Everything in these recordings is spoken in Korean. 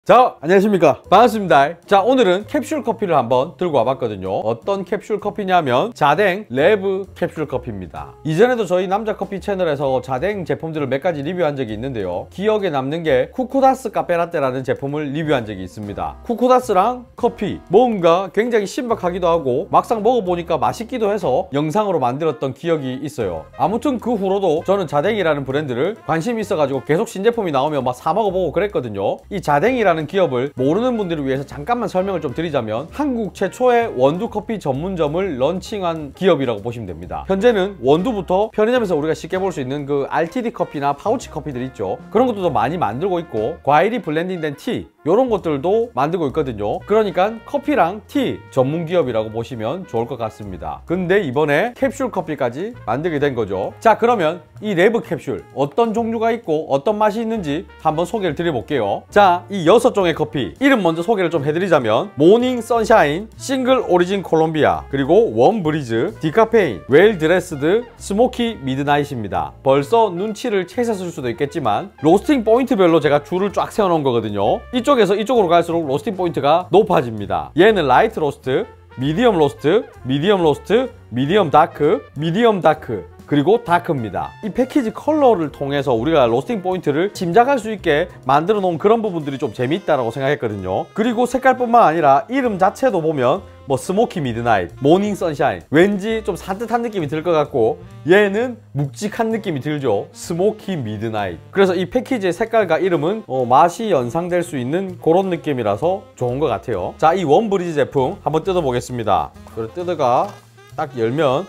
자, 안녕하십니까, 반갑습니다. 자, 오늘은 캡슐 커피를 한번 들고 와봤거든요. 어떤 캡슐 커피냐면 자댕 레브 캡슐 커피입니다. 이전에도 저희 남자 커피 채널에서 자댕 제품들을 몇 가지 리뷰한 적이 있는데요, 기억에 남는 게 쿠쿠다스 카페라떼라는 제품을 리뷰한 적이 있습니다. 쿠쿠다스랑 커피, 뭔가 굉장히 신박하기도 하고 막상 먹어보니까 맛있기도 해서 영상으로 만들었던 기억이 있어요. 아무튼 그 후로도 저는 자댕이라는 브랜드를 관심이 있어가지고 계속 신제품이 나오면 막 사 먹어보고 그랬거든요. 이 자댕이라는 기업을 모르는 분들을 위해서 잠깐만 설명을 좀 드리자면, 한국 최초의 원두 커피 전문점을 런칭한 기업이라고 보시면 됩니다. 현재는 원두부터 편의점에서 우리가 쉽게 볼 수 있는 그 RTD 커피나 파우치 커피들 있죠, 그런 것들도 많이 만들고 있고, 과일이 블렌딩된 티, 이런 것들도 만들고 있거든요. 그러니까 커피랑 티 전문 기업이라고 보시면 좋을 것 같습니다. 근데 이번에 캡슐 커피까지 만들게 된 거죠. 자, 그러면 이 레브 캡슐 어떤 종류가 있고 어떤 맛이 있는지 한번 소개를 드려볼게요. 자, 이 6종의 커피 이름 먼저 소개를 좀 해드리자면, 모닝 선샤인, 싱글 오리진 콜롬비아, 그리고 원 브리즈, 디카페인, 웰 드레스드, 스모키 미드나잇입니다. 벌써 눈치를 채셨을 수도 있겠지만 로스팅 포인트별로 제가 줄을 쫙 세워놓은 거거든요. 이쪽에서 이쪽으로 갈수록 로스팅 포인트가 높아집니다. 얘는 라이트 로스트, 미디엄 로스트, 미디엄 로스트, 미디엄 다크, 미디엄 다크, 그리고 다크입니다. 이 패키지 컬러를 통해서 우리가 로스팅 포인트를 짐작할 수 있게 만들어 놓은 그런 부분들이 좀 재미있다라고 생각했거든요. 그리고 색깔뿐만 아니라 이름 자체도 보면 뭐 스모키 미드나잇, 모닝 선샤인, 왠지 좀 산뜻한 느낌이 들 것 같고, 얘는 묵직한 느낌이 들죠, 스모키 미드나잇. 그래서 이 패키지의 색깔과 이름은 맛이 연상될 수 있는 그런 느낌이라서 좋은 것 같아요. 자, 이 원브리즈 제품 한번 뜯어보겠습니다. 그리고 뜯어가 딱 열면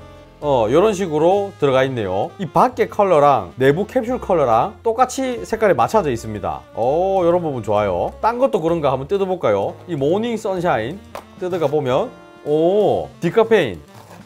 이런 식으로 들어가 있네요. 이 밖에 컬러랑 내부 캡슐 컬러랑 똑같이 색깔이 맞춰져 있습니다. 이런 부분 좋아요. 딴 것도 그런가 한번 뜯어볼까요? 이 모닝 선샤인 뜯어가 보면 디카페인,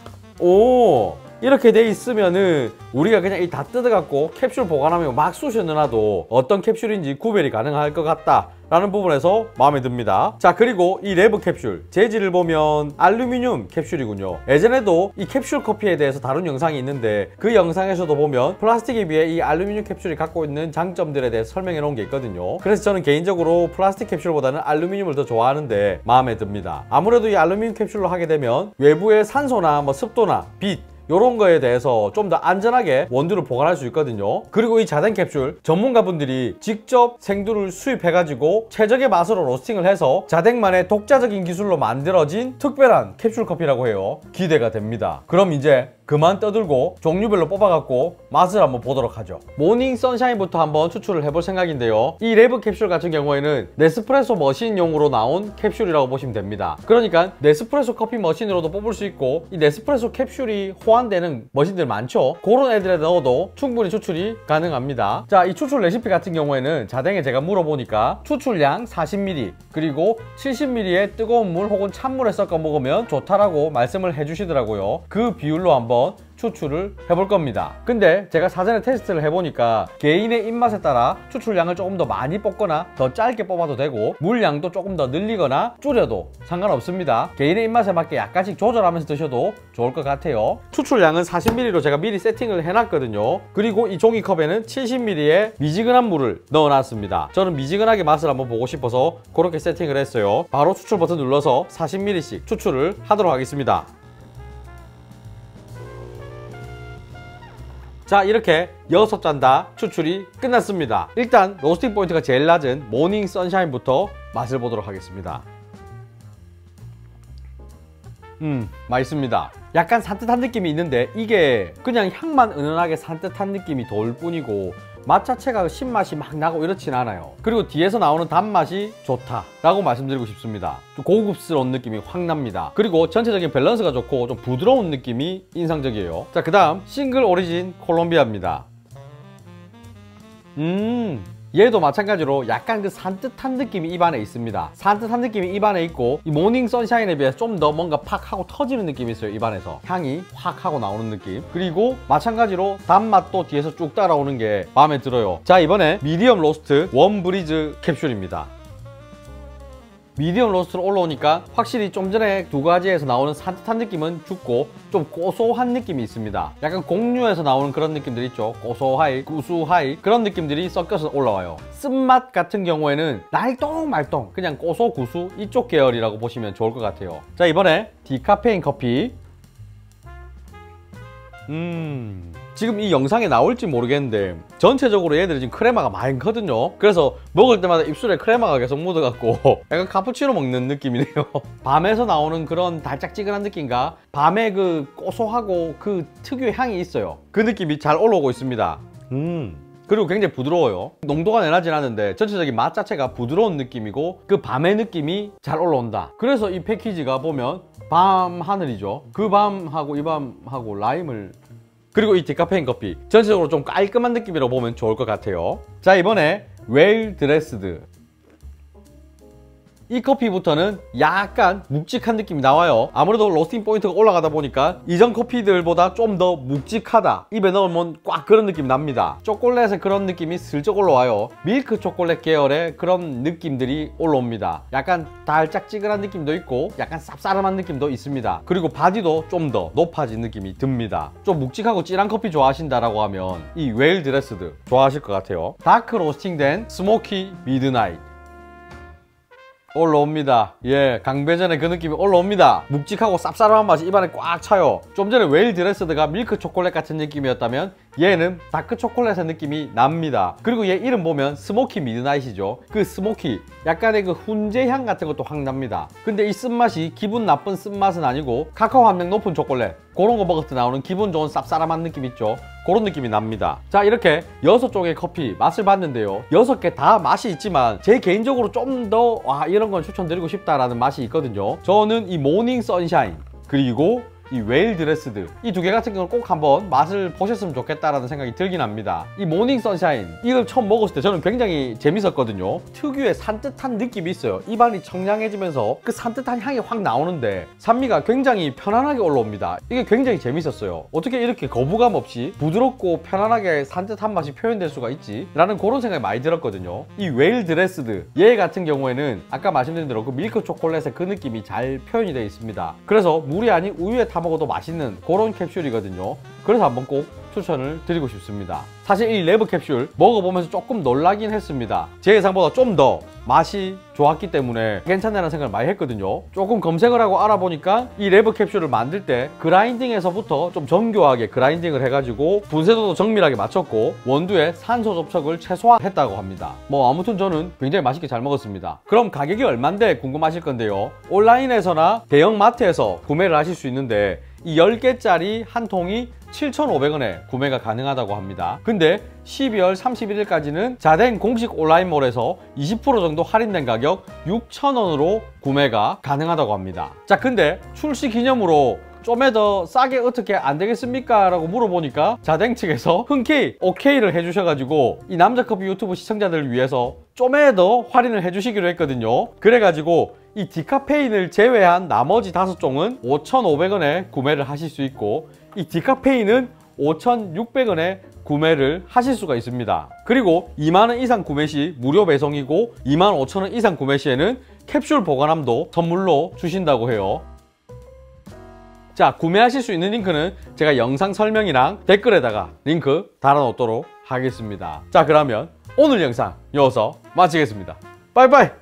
이렇게 돼 있으면은 우리가 그냥 이 다 뜯어갖고 캡슐 보관하면 막 쑤셔 넣어놔도 어떤 캡슐인지 구별이 가능할 것 같다 라는 부분에서 마음에 듭니다. 자, 그리고 이 레브 캡슐 재질을 보면 알루미늄 캡슐이군요. 예전에도 이 캡슐 커피에 대해서 다룬 영상이 있는데, 그 영상에서도 보면 플라스틱에 비해 이 알루미늄 캡슐이 갖고 있는 장점들에 대해서 설명해 놓은 게 있거든요. 그래서 저는 개인적으로 플라스틱 캡슐보다는 알루미늄을 더 좋아하는데 마음에 듭니다. 아무래도 이 알루미늄 캡슐로 하게 되면 외부의 산소나 뭐 습도나 빛, 요런 거에 대해서 좀 더 안전하게 원두를 보관할 수 있거든요. 그리고 이 자댕 캡슐 전문가분들이 직접 생두를 수입해가지고 최적의 맛으로 로스팅을 해서 자댕만의 독자적인 기술로 만들어진 특별한 캡슐 커피라고 해요. 기대가 됩니다. 그럼 이제 그만 떠들고 종류별로 뽑아갖고 맛을 한번 보도록 하죠. 모닝 선샤인부터 한번 추출을 해볼 생각인데요, 이 레브 캡슐 같은 경우에는 네스프레소 머신용으로 나온 캡슐이라고 보시면 됩니다. 그러니까 네스프레소 커피 머신으로도 뽑을 수 있고, 이 네스프레소 캡슐이 호환되는 머신들 많죠, 그런 애들에 넣어도 충분히 추출이 가능합니다. 자, 이 추출 레시피 같은 경우에는 자댕에 제가 물어보니까 추출량 40ml 그리고 70ml의 뜨거운 물 혹은 찬물에 섞어 먹으면 좋다라고 말씀을 해주시더라고요. 그 비율로 한번 추출을 해볼 겁니다. 근데 제가 사전에 테스트를 해보니까 개인의 입맛에 따라 추출량을 조금 더 많이 뽑거나 더 짧게 뽑아도 되고, 물량도 조금 더 늘리거나 줄여도 상관없습니다. 개인의 입맛에 맞게 약간씩 조절하면서 드셔도 좋을 것 같아요. 추출량은 40ml로 제가 미리 세팅을 해놨거든요. 그리고 이 종이컵에는 70ml의 미지근한 물을 넣어놨습니다. 저는 미지근하게 맛을 한번 보고 싶어서 그렇게 세팅을 했어요. 바로 추출 버튼 눌러서 40ml씩 추출을 하도록 하겠습니다. 자, 이렇게 6잔 다 추출이 끝났습니다. 일단 로스팅 포인트가 제일 낮은 모닝 선샤인부터 맛을 보도록 하겠습니다. 맛있습니다. 약간 산뜻한 느낌이 있는데 이게 그냥 향만 은은하게 산뜻한 느낌이 돌 뿐이고 맛 자체가 신맛이 막 나고 이렇진 않아요. 그리고 뒤에서 나오는 단맛이 좋다라고 말씀드리고 싶습니다. 좀 고급스러운 느낌이 확 납니다. 그리고 전체적인 밸런스가 좋고 좀 부드러운 느낌이 인상적이에요. 자, 그 다음 싱글 오리진 콜롬비아입니다. 얘도 마찬가지로 약간 그 산뜻한 느낌이 입안에 있습니다. 산뜻한 느낌이 입안에 있고, 이 모닝 선샤인에 비해서 좀 더 뭔가 팍 하고 터지는 느낌이 있어요. 입안에서 향이 확 하고 나오는 느낌. 그리고 마찬가지로 단맛도 뒤에서 쭉 따라오는 게 마음에 들어요. 자, 이번에 미디엄 로스트 원 브리즈 캡슐입니다. 미디엄 로스트로 올라오니까 확실히 좀 전에 두 가지에서 나오는 산뜻한 느낌은 죽고 좀 고소한 느낌이 있습니다. 약간 곡류에서 나오는 그런 느낌들 있죠. 고소하이, 구수하이 그런 느낌들이 섞여서 올라와요. 쓴맛 같은 경우에는 날똥말똥 그냥 고소, 구수 이쪽 계열이라고 보시면 좋을 것 같아요. 자, 이번에 디카페인 커피. 지금 이 영상에 나올지 모르겠는데 전체적으로 얘들이 지금 크레마가 많거든요. 그래서 먹을 때마다 입술에 크레마가 계속 묻어갖고 약간 카푸치노 먹는 느낌이네요. 밤에서 나오는 그런 달짝지근한 느낌과 밤에 그 고소하고 그 특유의 향이 있어요. 그 느낌이 잘 올라오고 있습니다. 그리고 굉장히 부드러워요. 농도가 내나진 않은데 전체적인 맛 자체가 부드러운 느낌이고 그 밤의 느낌이 잘 올라온다. 그래서 이 패키지가 보면 밤 하늘이죠. 그 밤하고 이 밤하고 라임을, 그리고 이 디카페인 커피 전체적으로 좀 깔끔한 느낌이라고 보면 좋을 것 같아요. 자, 이번에 웰 드레스드. 이 커피부터는 약간 묵직한 느낌이 나와요. 아무래도 로스팅 포인트가 올라가다 보니까 이전 커피들보다 좀 더 묵직하다, 입에 넣으면 꽉 그런 느낌이 납니다. 초콜릿의 그런 느낌이 슬쩍 올라와요. 밀크 초콜릿 계열의 그런 느낌들이 올라옵니다. 약간 달짝지근한 느낌도 있고 약간 쌉싸름한 느낌도 있습니다. 그리고 바디도 좀 더 높아진 느낌이 듭니다. 좀 묵직하고 진한 커피 좋아하신다라고 하면 이 웰 드레스드 좋아하실 것 같아요. 다크 로스팅된 스모키 미드나잇 올라옵니다. 예, 강배전의 그 느낌이 올라옵니다. 묵직하고 쌉싸름한 맛이 입안에 꽉 차요. 좀 전에 웰 드레스드가 밀크 초콜릿 같은 느낌이었다면 얘는 다크 초콜릿의 느낌이 납니다. 그리고 얘 이름 보면 스모키 미드나잇이죠. 그 스모키 약간의 그 훈제향 같은 것도 확 납니다. 근데 이 쓴맛이 기분 나쁜 쓴맛은 아니고 카카오 함량 높은 초콜릿 그런 거 먹을 때 나오는 기분 좋은 쌉싸름한 느낌 있죠. 그런 느낌이 납니다. 자, 이렇게 6종의 커피 맛을 봤는데요. 6개 다 맛이 있지만 제 개인적으로 좀 더 이런 건 추천드리고 싶다라는 맛이 있거든요. 저는 이 모닝 선샤인 그리고 이 웰 드레스드 이 두 개 같은 경우는 꼭 한번 맛을 보셨으면 좋겠다라는 생각이 들긴 합니다. 이 모닝 선샤인 이걸 처음 먹었을 때 저는 굉장히 재밌었거든요. 특유의 산뜻한 느낌이 있어요. 입안이 청량해지면서 그 산뜻한 향이 확 나오는데 산미가 굉장히 편안하게 올라옵니다. 이게 굉장히 재밌었어요. 어떻게 이렇게 거부감 없이 부드럽고 편안하게 산뜻한 맛이 표현될 수가 있지? 라는 그런 생각이 많이 들었거든요. 이 웰 드레스드 얘 같은 경우에는 아까 말씀드린 대로 그 밀크 초콜릿의 그 느낌이 잘 표현이 되어 있습니다. 그래서 물이 아닌 우유에 타 먹어도 맛있는 그런 캡슐이거든요. 그래서 한번 꼭 추천을 드리고 싶습니다. 사실 이 레브 캡슐 먹어보면서 조금 놀라긴 했습니다. 제 예상보다 좀 더 맛이 좋았기 때문에 괜찮다는 생각을 많이 했거든요. 조금 검색을 하고 알아보니까 이 레브 캡슐을 만들 때 그라인딩에서부터 좀 정교하게 그라인딩을 해가지고 분쇄도도 정밀하게 맞췄고 원두에 산소 접촉을 최소화했다고 합니다. 뭐 아무튼 저는 굉장히 맛있게 잘 먹었습니다. 그럼 가격이 얼만데 궁금하실 건데요. 온라인에서나 대형 마트에서 구매를 하실 수 있는데 이 10개짜리 한 통이 7,500원에 구매가 가능하다고 합니다. 근데 12월 31일까지는 자댕 공식 온라인몰에서 20% 정도 할인된 가격 6,000원으로 구매가 가능하다고 합니다. 자, 근데 출시 기념으로 좀에 더 싸게 어떻게 안 되겠습니까? 라고 물어보니까 자댕 측에서 흔쾌히 오케이를 해주셔가지고 이 남자커피 유튜브 시청자들을 위해서 좀에 더 할인을 해주시기로 했거든요. 그래가지고 이 디카페인을 제외한 나머지 5종은 5,500원에 구매를 하실 수 있고 이 디카페인은 5,600원에 구매를 하실 수가 있습니다. 그리고 2만원 이상 구매 시 무료 배송이고 25,000원 이상 구매 시에는 캡슐 보관함도 선물로 주신다고 해요. 자, 구매하실 수 있는 링크는 제가 영상 설명이랑 댓글에다가 링크 달아놓도록 하겠습니다. 자, 그러면 오늘 영상 여기서 마치겠습니다. 빠이빠이!